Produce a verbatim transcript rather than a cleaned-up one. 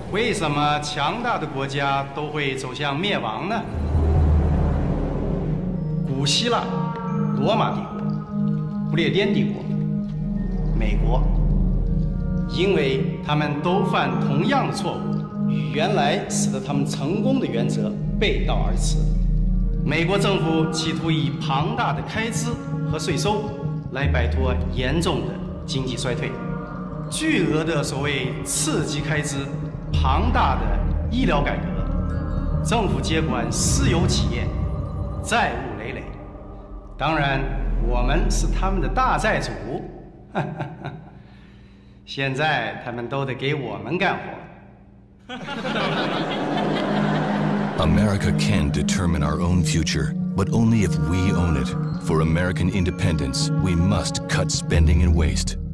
为什么强大的国家都会走向灭亡呢？古希腊、罗马帝国、不列颠帝国、美国，因为他们都犯同样的错误，与原来使得他们成功的原则背道而驰。美国政府企图以庞大的开支和税收来摆脱严重的经济衰退，巨额的所谓刺激开支。 庞大的医疗改革，政府接管私有企业，债务累累。当然，我们是他们的大债主。现在他们都得给我们干活。 America can determine our own future, but only if we own it. For American independence, we must cut spending and waste.